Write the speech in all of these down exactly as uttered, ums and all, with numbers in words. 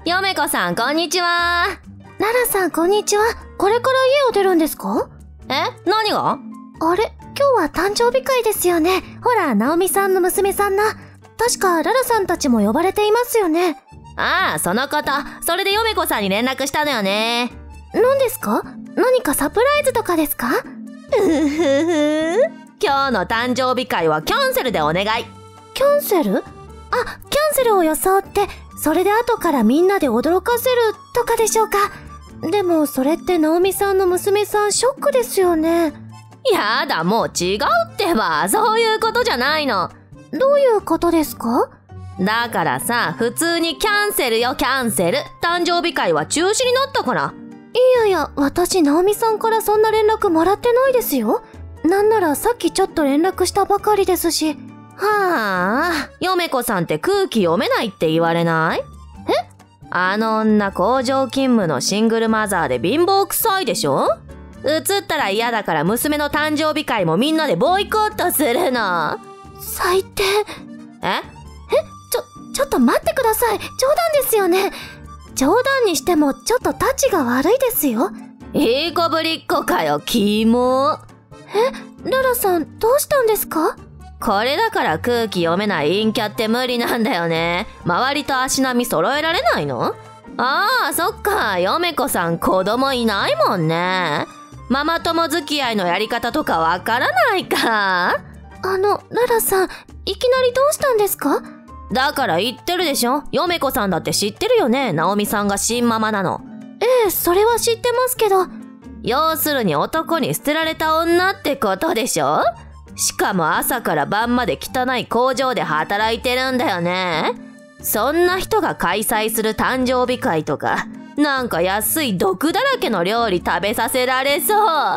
嫁子さん、こんにちは。 ララさん、こんにちは。これから家を出るんですか？ え？何が？ あれ？今日は誕生日会ですよね。ほら、ナオミさんの娘さんな。確か、ララさんたちも呼ばれていますよね。 ああ、そのこと。それで嫁子さんに連絡したのよね。 何ですか？何かサプライズとかですか？ うふふ。今日の誕生日会はキャンセルでお願い。 キャンセル？あ、キャンセルを装って、それで後からみんなで驚かせるとかでしょうか。でも、それってナオミさんの娘さんショックですよね。 やだ、もう違うってば。そういうことじゃないの。 どういうことですか？ だからさ、普通にキャンセルよ、キャンセル。誕生日会は中止になったから。 いやいや、私、ナオミさんからそんな連絡もらってないですよ。なんならさっきちょっと連絡したばかりですし。 はあ、嫁子さんって空気読めないって言われない？え？あの女工場勤務のシングルマザーで貧乏くさいでしょ？映ったら嫌だから娘の誕生日会もみんなでボイコットするの。 最低。え？ え？ ちょ、ちょっと待ってください。冗談ですよね。冗談にしてもちょっとタチが悪いですよ。 いい子ぶりっ子かよ、キモ。 え？ララさん、どうしたんですか？ これだから空気読めない陰キャって無理なんだよね。周りと足並み揃えられないの？ああ、そっか。嫁子さん子供いないもんね。ママ友付き合いのやり方とかわからないか？ あの、ララさん、いきなりどうしたんですか？ だから言ってるでしょ。嫁子さんだって知ってるよね。ナオミさんが新ママなの。 ええ、それは知ってますけど。 要するに男に捨てられた女ってことでしょ？しかも朝から晩まで汚い工場で働いてるんだよね。そんな人が開催する誕生日会とか、なんか安い毒だらけの料理食べさせられそう。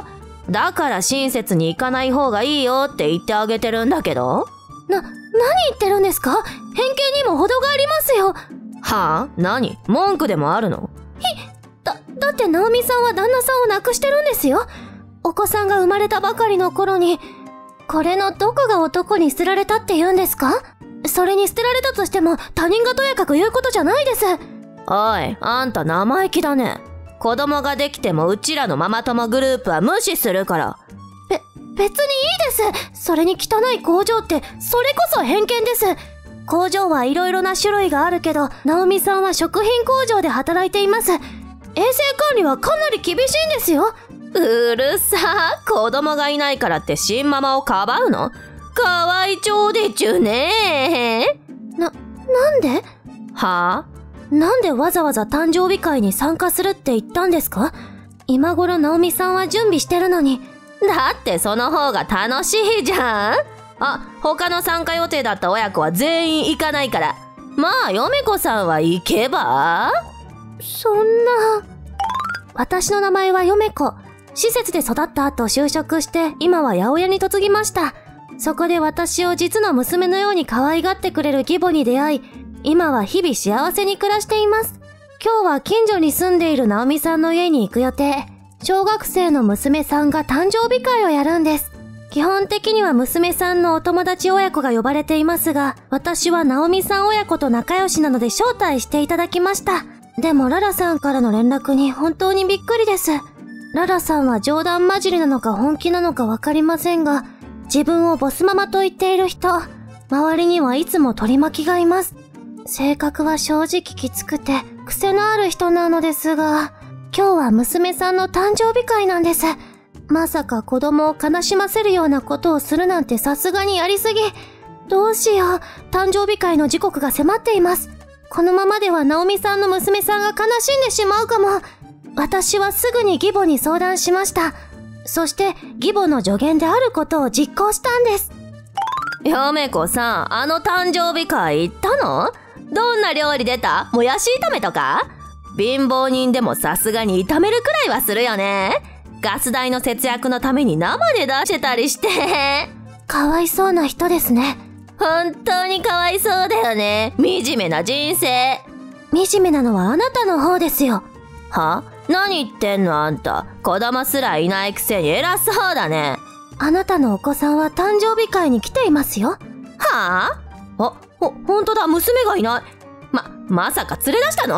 だから親切に行かない方がいいよって言ってあげてるんだけど。 な、何言ってるんですか？偏見にも程がありますよ。 はあ？何？文句でもあるの？ ひ、だ、だってナオミさんは旦那さんを亡くしてるんですよ。お子さんが生まれたばかりの頃に。これのどこが男に捨てられたって言うんですか？それに捨てられたとしても他人がとやかく言うことじゃないです。 おい、あんた生意気だね。子供ができてもうちらのママ友グループは無視するから。 べ、別にいいです。それに汚い工場ってそれこそ偏見です。工場はいろいろな種類があるけど、ナオミさんは食品工場で働いています。衛生管理はかなり厳しいんですよ。 うるさ。子供がいないからって新ママをかばうの？かわいちょうでちゅねー。な、なんで？ はぁ？ なんでわざわざ誕生日会に参加するって言ったんですか？今頃ナオミさんは準備してるのに。 だってその方が楽しいじゃん。あ、他の参加予定だった親子は全員行かないから。まあ、嫁子さんは行けば？ そんな。私の名前は嫁子。施設で育った後就職して、今は八百屋に嫁ぎました。そこで私を実の娘のように可愛がってくれる義母に出会い、今は日々幸せに暮らしています。今日は近所に住んでいるナオミさんの家に行く予定。小学生の娘さんが誕生日会をやるんです。基本的には娘さんのお友達親子が呼ばれていますが、私はナオミさん親子と仲良しなので招待していただきました。でもララさんからの連絡に本当にびっくりです。ララさんは冗談交じりなのか本気なのかわかりませんが、自分をボスママと言っている人、周りにはいつも取り巻きがいます。性格は正直きつくて癖のある人なのですが、今日は娘さんの誕生日会なんです。まさか子供を悲しませるようなことをするなんてさすがにやりすぎ。どうしよう、誕生日会の時刻が迫っています。このままではナオミさんの娘さんが悲しんでしまうかも。私はすぐに義母に相談しました。そして義母の助言であることを実行したんです。 嫁子さん、あの誕生日会行ったの？どんな料理出た？もやし炒めとか？貧乏人でもさすがに炒めるくらいはするよね。ガス代の節約のために生で出してたりして。 かわいそうな人ですね。 本当にかわいそうだよね。惨めな人生。 惨めなのはあなたの方ですよ。 は？何言ってんのあんた。子供すらいないくせに偉そうだね。 あなたのお子さんは誕生日会に来ていますよ。 はあ？あ、ほ、ほんとだ、娘がいない。ま、まさか連れ出したの？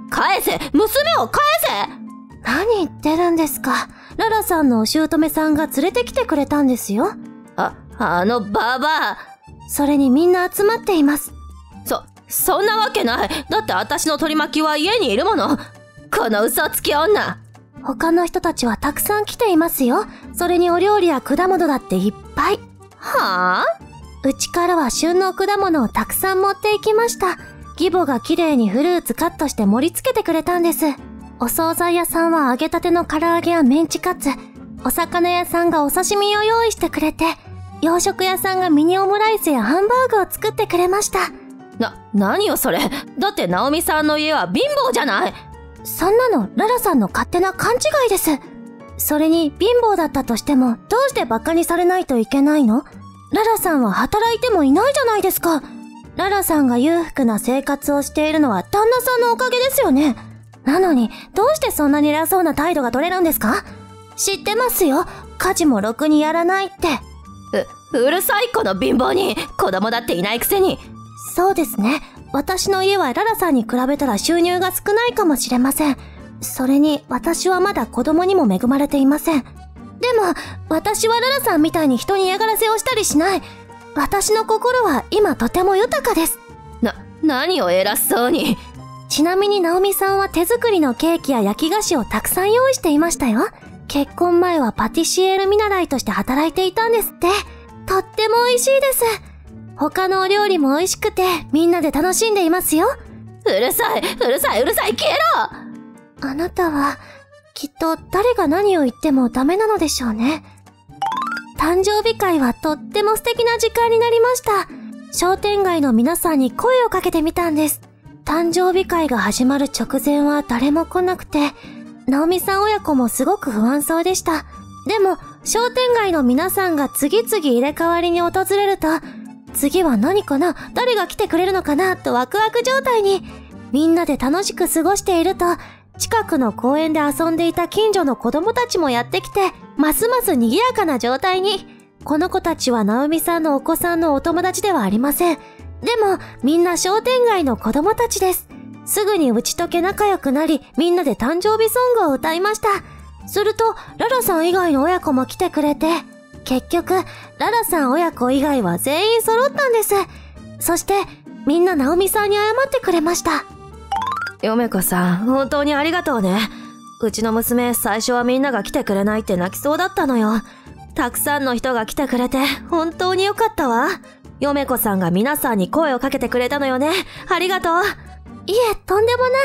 返せ、娘を返せ。 何言ってるんですか。ララさんのお姑さんが連れてきてくれたんですよ。 あ、あのババア。 それにみんな集まっています。 そ、そんなわけない。だって私の取り巻きは家にいるもの。この嘘つき女。 他の人たちはたくさん来ていますよ。それにお料理や果物だっていっぱい。 はあ？ うちからは旬の果物をたくさん持っていきました。義母が綺麗にフルーツカットして盛り付けてくれたんです。お惣菜屋さんは揚げたての唐揚げやメンチカツ、お魚屋さんがお刺身を用意してくれて、洋食屋さんがミニオムライスやハンバーグを作ってくれました。 な、何よそれ。だってナオミさんの家は貧乏じゃない。 そんなのララさんの勝手な勘違いです。それに貧乏だったとしてもどうしてバカにされないといけないの？ララさんは働いてもいないじゃないですか。ララさんが裕福な生活をしているのは旦那さんのおかげですよね。なのにどうしてそんなに偉そうな態度が取れるんですか？知ってますよ。家事もろくにやらないって。 う、うるさいこの貧乏に。子供だっていないくせに。 そうですね。私の家はララさんに比べたら収入が少ないかもしれません。それに私はまだ子供にも恵まれていません。でも私はララさんみたいに人に嫌がらせをしたりしない。私の心は今とても豊かです。 な、何を偉そうに。 ちなみにナオミさんは手作りのケーキや焼き菓子をたくさん用意していましたよ。結婚前はパティシエール見習いとして働いていたんですって。とっても美味しいです。他のお料理も美味しくてみんなで楽しんでいますよ。 うるさい、うるさい、うるさい、消えろ。 あなたはきっと誰が何を言ってもダメなのでしょうね。誕生日会はとっても素敵な時間になりました。商店街の皆さんに声をかけてみたんです。誕生日会が始まる直前は誰も来なくて、ナオミさん親子もすごく不安そうでした。でも商店街の皆さんが次々入れ替わりに訪れると、次は何かな、誰が来てくれるのかなとワクワク状態に。みんなで楽しく過ごしていると、近くの公園で遊んでいた近所の子供たちもやってきて、ますます賑やかな状態に。この子たちはナオミさんのお子さんのお友達ではありません。でもみんな商店街の子供たちです。すぐに打ち解け仲良くなり、みんなで誕生日ソングを歌いました。するとララさん以外の親子も来てくれて、結局ララさん親子以外は全員揃ったんです。そしてみんなナオミさんに謝ってくれました。 嫁子さん、本当にありがとうね。うちの娘、最初はみんなが来てくれないって泣きそうだったのよ。たくさんの人が来てくれて本当によかったわ。嫁子さんが皆さんに声をかけてくれたのよね。ありがとう。 いえ、とんでもない。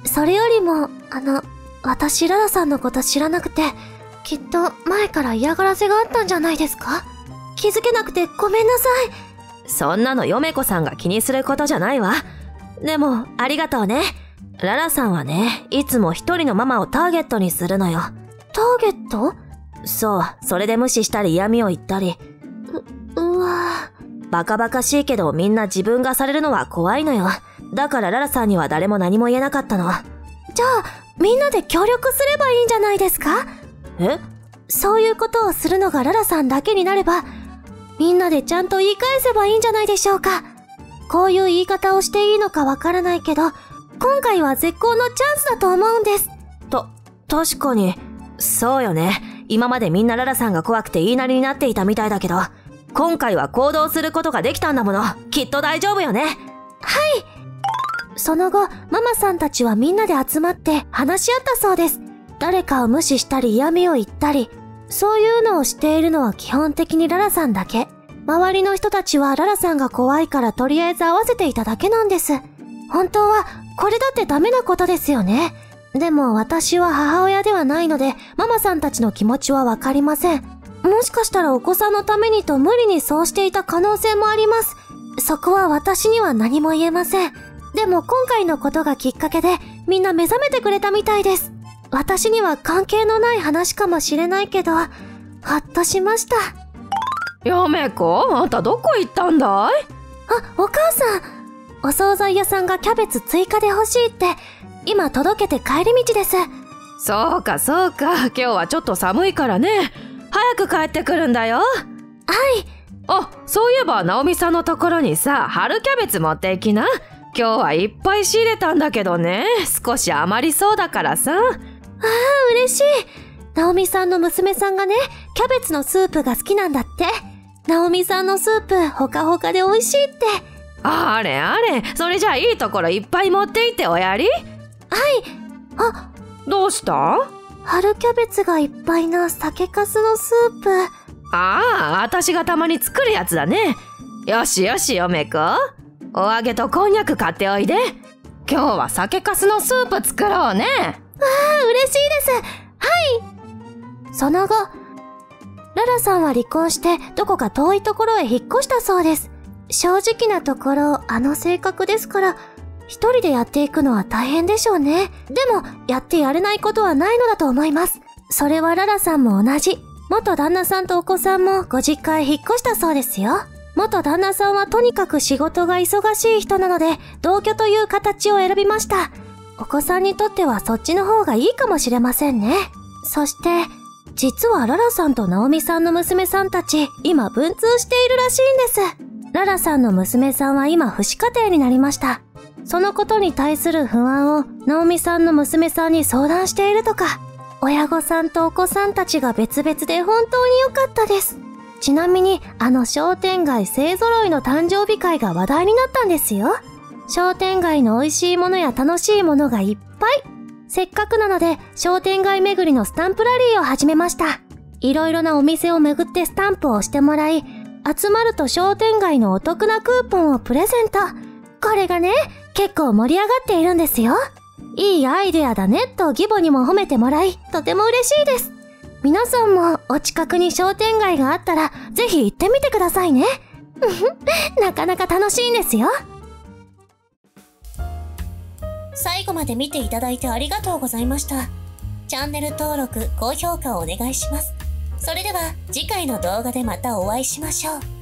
それよりも、あの、私ララさんのこと知らなくて、きっと前から嫌がらせがあったんじゃないですか？気づけなくてごめんなさい。 そんなの嫁子さんが気にすることじゃないわ。でもありがとうね。ララさんはね、いつも一人のママをターゲットにするのよ。 ターゲット？ そう、それで無視したり嫌味を言ったり。 う、うわぁ。 バカバカしいけどみんな自分がされるのは怖いのよ。だからララさんには誰も何も言えなかったの。 じゃあみんなで協力すればいいんじゃないですか？ え？ そういうことをするのがララさんだけになれば、みんなでちゃんと言い返せばいいんじゃないでしょうか。こういう言い方をしていいのかわからないけど、今回は絶好のチャンスだと思うんです。 と、確かに。そうよね。今までみんなララさんが怖くて言いなりになっていたみたいだけど、今回は行動することができたんだもの。きっと大丈夫よね。はい。 その後、ママさんたちはみんなで集まって話し合ったそうです。誰かを無視したり嫌味を言ったり、そういうのをしているのは基本的にララさんだけ。周りの人たちはララさんが怖いからとりあえず合わせていただけなんです。本当はこれだってダメなことですよね。でも私は母親ではないので、ママさんたちの気持ちはわかりません。もしかしたらお子さんのためにと無理にそうしていた可能性もあります。そこは私には何も言えません。でも今回のことがきっかけでみんな目覚めてくれたみたいです。私には関係のない話かもしれないけど、ほっとしました。 嫁子、あんたどこ行ったんだい？ あ、お母さん。お惣菜屋さんがキャベツ追加で欲しいって、今届けて帰り道です。 そうかそうか、今日はちょっと寒いからね。早く帰ってくるんだよ。はい。 あ、 そういえばナオミさんのところにさ、春キャベツ持っていきな。 今日はいっぱい仕入れたんだけどね、少し余りそうだからさ。 ああ、嬉しい。ナオミさんの娘さんがね、キャベツのスープが好きなんだって。ナオミさんのスープ、ほかほかで美味しいって。 あれあれ、それじゃあいいところいっぱい持っていっておやり。はい。 あ、 どうした？ 春キャベツがいっぱいな酒粕のスープ。 ああ、私がたまに作るやつだね。よしよし、嫁子。お揚げとこんにゃく買っておいで。今日は酒粕のスープ作ろうね。 わあ、嬉しいです。はい。その後、ララさんは離婚してどこか遠いところへ引っ越したそうです。正直なところ、あの性格ですから、一人でやっていくのは大変でしょうね。でも、やってやれないことはないのだと思います。それはララさんも同じ。元旦那さんとお子さんもご実家へ引っ越したそうですよ。元旦那さんはとにかく仕事が忙しい人なので、同居という形を選びました。お子さんにとってはそっちの方がいいかもしれませんね。そして、実はララさんとナオミさんの娘さんたち、今文通しているらしいんです。ララさんの娘さんは今父子家庭になりました。そのことに対する不安をナオミさんの娘さんに相談しているとか。親御さんとお子さんたちが別々で本当に良かったです。ちなみにあの商店街勢揃いの誕生日会が話題になったんですよ。商店街の美味しいものや楽しいものがいっぱい。せっかくなので商店街巡りのスタンプラリーを始めました。いろいろなお店を巡ってスタンプを押してもらい、集まると商店街のお得なクーポンをプレゼント。これがね、結構盛り上がっているんですよ。いいアイデアだねと義母にも褒めてもらい、とても嬉しいです。皆さんもお近くに商店街があったら、ぜひ行ってみてくださいね。なかなか楽しいんですよ。最後まで見ていただいてありがとうございました。チャンネル登録、高評価をお願いします。それでは次回の動画でまたお会いしましょう。